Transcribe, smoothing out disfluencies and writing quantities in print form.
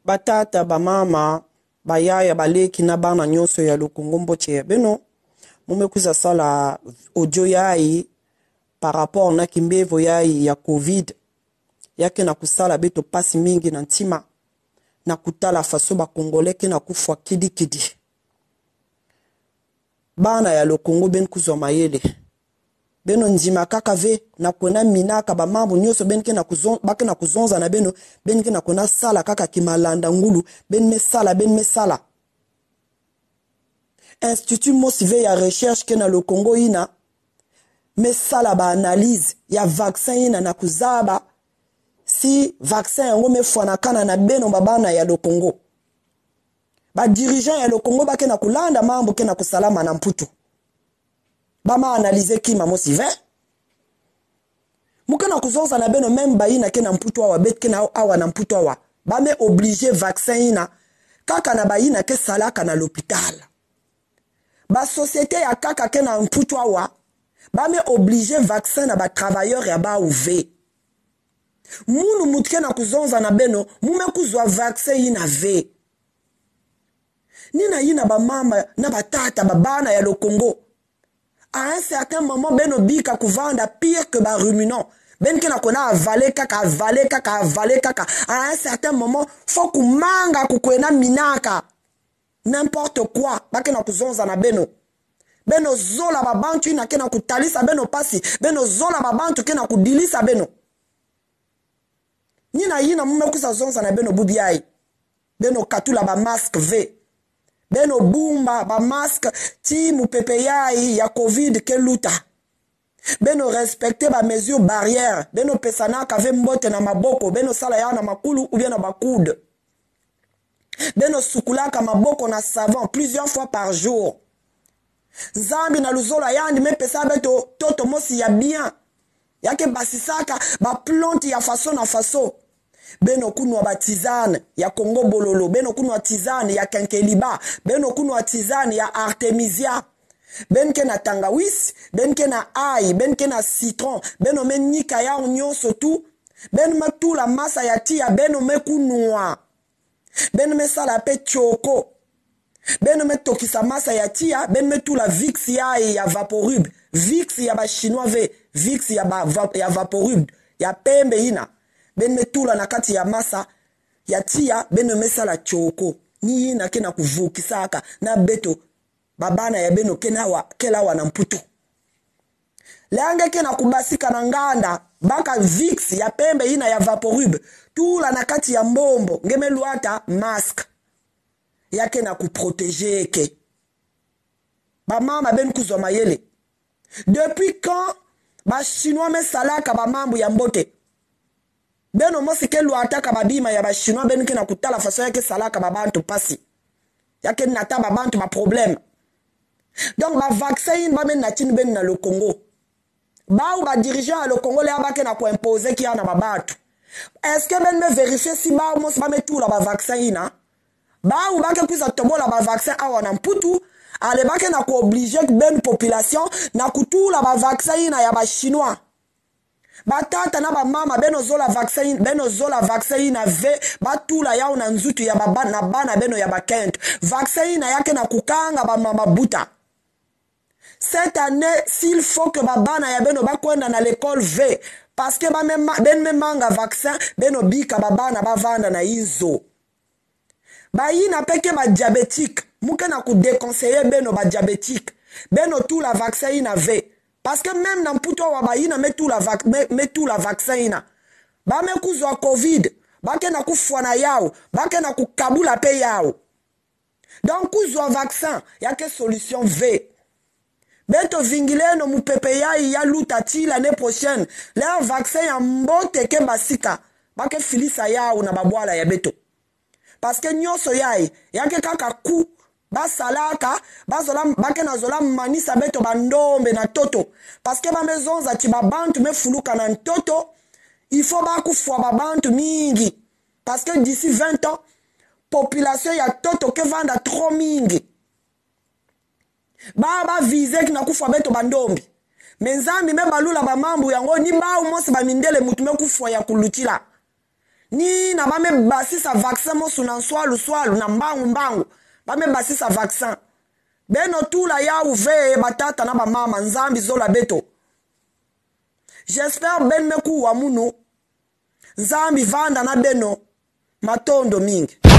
batata bamama bayaya baleki na bana nyonso ya lokongo mbote beno mumekuza sala audio yai par rapport na kimbevo yai ya covid yake na kusala beto pasi mingi na ntima na kutala faso ba kongoleke na kufwa kidi bana ya lokongo ben kuzwa mayele beno njima kaka ve na kona minaka ba mambo nyoso benke na kuzonza na beno benke na kona sala kaka kimalanda ngulu ben me sala Institut Mosive ya recherche ke na le Congo ina me sala ba analyse ya vaccin ina na kuzaba si vaccin yango me fwana kana na beno babana ya le Congo ba dirigeant ya le Congo ba ke na kulanda mambo ke na kusalama na mputu bama analyser kima Mosive muke na kuzonza na beno même ba ina ke na mputu awa bet ke na awa na mputu awa ba me obligé vaccin ina kaka na ba ina ke salaka na l'hôpital ba société ya kaka ke na mputu awa ba me obligé vaccin na ba travailleur ya ba uve munu mutke na kuzonza na beno mume kuzwa vaccin ina ve nina yina ba mama na batata babana ya le Congo à un certain moment beno bika kuvanda pire que ba ruminant ben ke na kona avale kaka à un certain moment faut kumanga kukwena minaka n'importe quoi bake na kuzonza na beno zola babantu ina ke na kutalisa beno pasi beno zola babantu ke na kudilisa beno nina yina mume kuzonza na beno bubiai beno katula ba masque v beno bumba ba masque ti mupepe yai ya covid ke luta beno respecter ba mesure barrière beno pesana kave mbote na maboko beno sala ya na makulu ou bien na bakude beno sukulaka maboko na savon plusieurs fois par jour zambi na luzola yandi me pesa beto toto mosi ya bien yake basisaka ba plante ya faso na faso beno kunwa batizane ya Congo bololo beno kunwa tizane ya kenkeliba beno kunwa tizane ya artemisia benke na tangawisi benke na ai benke na citron beno menika ya nyonso tu beno metu la masa ya tia beno mekunwa beno mesala pe choko beno metokisa masa ya tia beno metu la vix ya vaporub vix ya ba chinois ve vix ya vaporub ya pembe ina ben metula na kati ya masa ya tia beno mesala choko ni na ke na kuvukisaka na beto babana ya beno kelawa na mputu lange ke na kubasika na nganda baka vix ya pembe ina ya vaporub tula na kati ya mbombo ngemeluata masque yake na kuprotéger ke ba mama ben kuzwa mayele depuis quand ba chinois mesalaka ba mambo ya mbote beno mosi ke luataka babima ya ba chinois ben ke na kutala faso yake salaka babantu pasi yake nata babantu ba problème donc ba vaccin ba men na tinu ben na le Congo ba ou ba dirigeant à le Congo le abake na ko imposer ki ana babatu est-ce que ben me vérifier si ba mos ba metu la ba vaccin ina ba ou ba ke kuza tobola ba vaccin awa na mputu ale bake na ko obliger ben population na kutula ba vaccin ina ya ba chinois batata na ba mama beno zola vaccin na ve batula yao na nzutu ya baba na bana beno ya bakent vaccin na yake na kukanga ba mama buta cette année s'il faut que babana ya beno bakwenda na l'école v parce que ben me manga vaccin beno bika babana bavanda na izo ba yina peke ba diabétique muke na ku déconseiller beno ba diabétique beno tout la vaccin na ve parce que même na mputo wa baina metu la vaccin ina ba me kuzwa covid bake na kufwana yao bake na kukabula pe yao donc kuzwa vaccin yake solution v beto vingileno mupepe yai ya luta ti l'année prochaine leur vaccin ya mbote ke basika bake filisa yao na babwala ya beto parce que nyoso yai yake kaka ku basalaka bake na zola manisa beto bandombe na toto parce que ba maison za ti babantu me fuluka na toto il faut bakufwa babantu mingi parce que d'ici 20 ans population ya toto ke vanda trop mingi ba vise ki na kufwa beto bandombi menzambi me balula ba mambu yango ni ba umosi ba mindele mutu me kufwa ya kulutila ni na bame basisa vaccin mosu na swalo na mbangu bame basisa vaccin beno tula ya uve batata na bamama nzambi zola beto. J'espère ben meku wa munu nzambi vanda na beno matondo mingi.